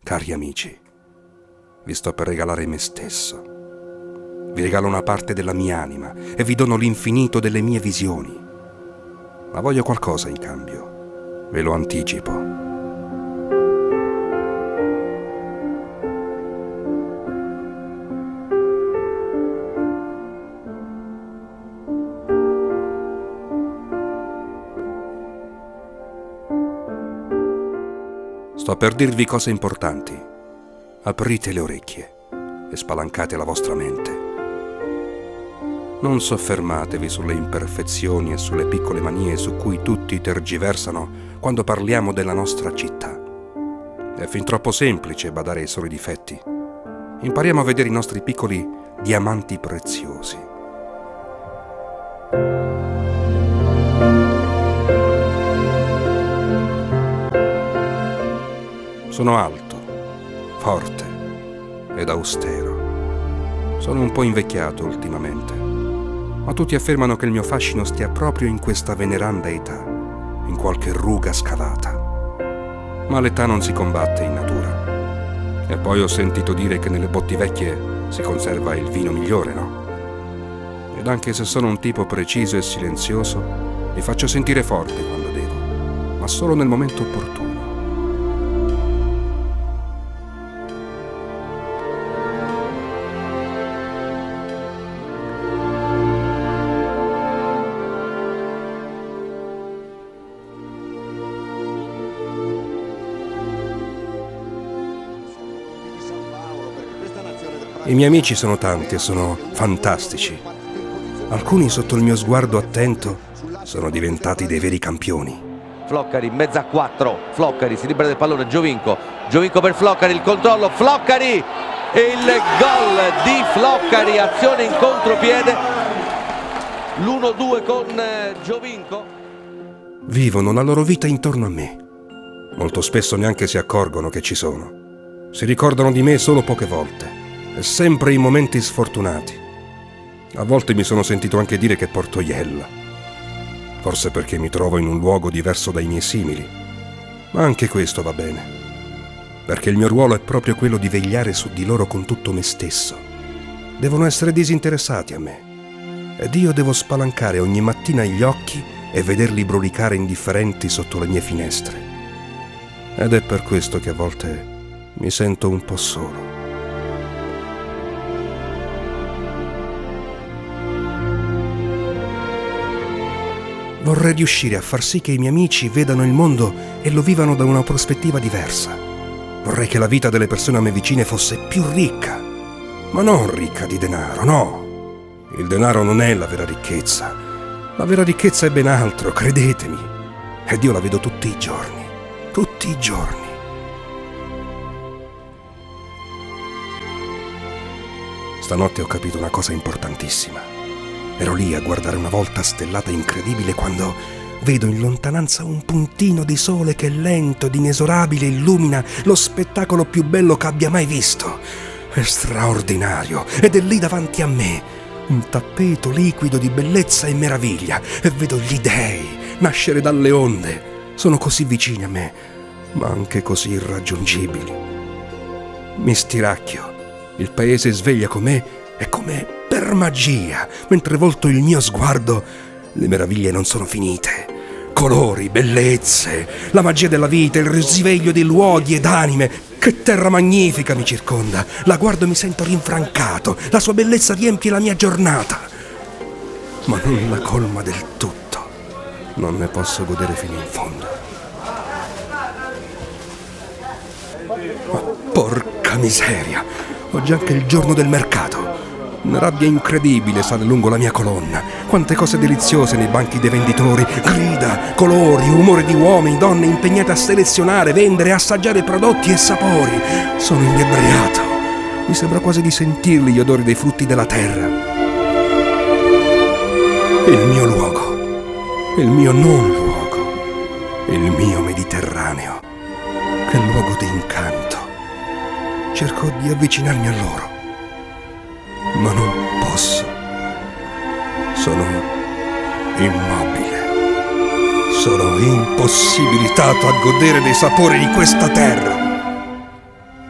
Cari amici, vi sto per regalare me stesso. Vi regalo una parte della mia anima e vi dono l'infinito delle mie visioni. Ma voglio qualcosa in cambio. Ve lo anticipo. Sto per dirvi cose importanti. Aprite le orecchie e spalancate la vostra mente. Non soffermatevi sulle imperfezioni e sulle piccole manie su cui tutti tergiversano quando parliamo della nostra città. È fin troppo semplice badare ai soli difetti. Impariamo a vedere i nostri piccoli diamanti preziosi. Sono alto, forte ed austero. Sono un po' invecchiato ultimamente, ma tutti affermano che il mio fascino stia proprio in questa veneranda età, in qualche ruga scavata. Ma l'età non si combatte in natura. E poi ho sentito dire che nelle botti vecchie si conserva il vino migliore, no? Ed anche se sono un tipo preciso e silenzioso, mi faccio sentire forte quando devo, ma solo nel momento opportuno. I miei amici sono tanti e sono fantastici. Alcuni sotto il mio sguardo attento sono diventati dei veri campioni. Floccari in mezzo a 4, Floccari si libera del pallone, Giovinco per Floccari, il controllo, Floccari e il gol di Floccari, azione in contropiede, l'1-2 con Giovinco. Vivono la loro vita intorno a me. Molto spesso neanche si accorgono che ci sono. Si ricordano di me solo poche volte. E sempre in momenti sfortunati. A volte mi sono sentito anche dire che porto iella. Forse perché mi trovo in un luogo diverso dai miei simili. Ma anche questo va bene. Perché il mio ruolo è proprio quello di vegliare su di loro con tutto me stesso. Devono essere disinteressati a me. Ed io devo spalancare ogni mattina gli occhi e vederli brulicare indifferenti sotto le mie finestre. Ed è per questo che a volte mi sento un po' solo. Vorrei riuscire a far sì che i miei amici vedano il mondo e lo vivano da una prospettiva diversa. Vorrei che la vita delle persone a me vicine fosse più ricca, ma non ricca di denaro, no. Il denaro non è la vera ricchezza. La vera ricchezza è ben altro, credetemi. Ed io la vedo tutti i giorni, tutti i giorni. Stanotte ho capito una cosa importantissima. Ero lì a guardare una volta stellata incredibile quando vedo in lontananza un puntino di sole che lento ed inesorabile illumina lo spettacolo più bello che abbia mai visto. È straordinario ed è lì davanti a me, un tappeto liquido di bellezza e meraviglia, e vedo gli dèi nascere dalle onde. Sono così vicini a me, ma anche così irraggiungibili. Mi stiracchio, il paese sveglia con me e come per magia, mentre volto il mio sguardo, le meraviglie non sono finite. Colori, bellezze, la magia della vita, il risveglio di luoghi ed anime. Che terra magnifica mi circonda. La guardo e mi sento rinfrancato. La sua bellezza riempie la mia giornata. Ma non la colma del tutto. Non ne posso godere fino in fondo. Ma porca miseria! Oggi è anche il giorno del mercato. Una rabbia incredibile sale lungo la mia colonna. Quante cose deliziose nei banchi dei venditori. Grida, colori, umore di uomini, donne impegnate a selezionare, vendere, assaggiare prodotti e sapori. Sono inebriato. Mi sembra quasi di sentirli gli odori dei frutti della terra. Il mio luogo. Il mio non luogo. Il mio Mediterraneo. Che luogo di incanto. Cerco di avvicinarmi a loro. Ma non posso. Sono immobile. Sono impossibilitato a godere dei sapori di questa terra.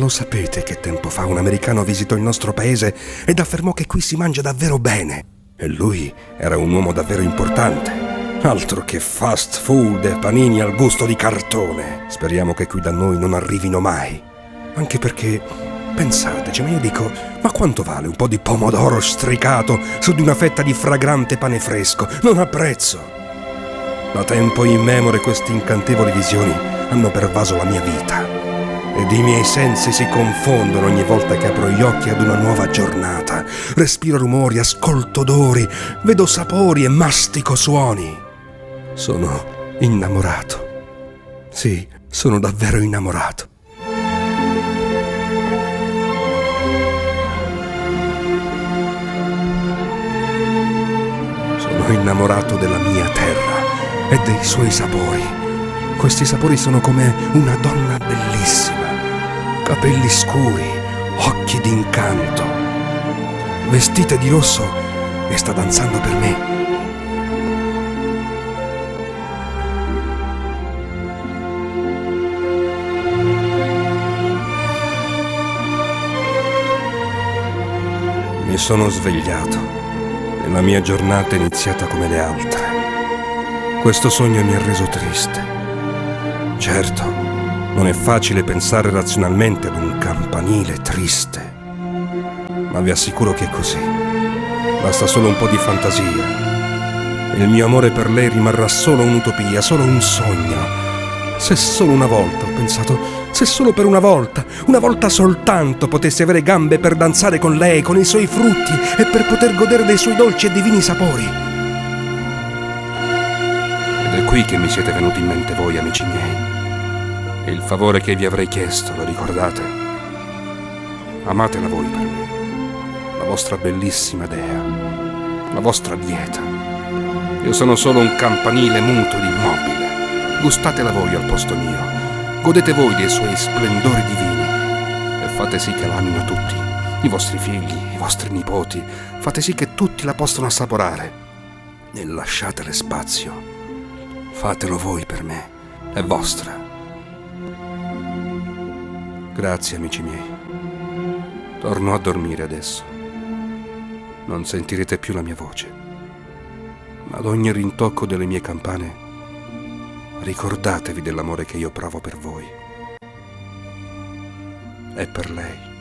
lo sapete che tempo fa un americano visitò il nostro paese ed affermò che qui si mangia davvero bene? E lui era un uomo davvero importante. Altro che fast food e panini al gusto di cartone. Speriamo che qui da noi non arrivino mai. Anche perché, pensateci, ma io dico, ma quanto vale un po' di pomodoro stricato su di una fetta di fragrante pane fresco? Non ha prezzo. Da tempo immemore queste incantevoli visioni hanno pervaso la mia vita. Ed i miei sensi si confondono ogni volta che apro gli occhi ad una nuova giornata. Respiro rumori, ascolto odori, vedo sapori e mastico suoni. Sono innamorato. Sì, sono davvero innamorato. Sono innamorato della mia terra e dei suoi sapori. Questi sapori sono come una donna bellissima. Capelli scuri, occhi d'incanto, vestita di rosso e sta danzando per me. Mi sono svegliato e la mia giornata è iniziata come le altre. Questo sogno mi ha reso triste. Certo, non è facile pensare razionalmente ad un campanile triste, ma vi assicuro che è così. Basta solo un po' di fantasia. Il mio amore per lei rimarrà solo un'utopia, solo un sogno. Se solo una volta, ho pensato, se solo per una volta soltanto potessi avere gambe per danzare con lei, con i suoi frutti e per poter godere dei suoi dolci e divini sapori. Ed è qui che mi siete venuti in mente voi, amici miei. E il favore che vi avrei chiesto, lo ricordate? Amatela voi per me, la vostra bellissima dea, la vostra dieta. Io sono solo un campanile muto ed immobile. Gustatela voi al posto mio, godete voi dei suoi splendori divini e fate sì che l'amino tutti, i vostri figli, i vostri nipoti, fate sì che tutti la possano assaporare e lasciatele spazio. Fatelo voi per me, è vostra. Grazie, amici miei. Torno a dormire adesso. Non sentirete più la mia voce, ma ad ogni rintocco delle mie campane ricordatevi dell'amore che io provo per voi e per lei.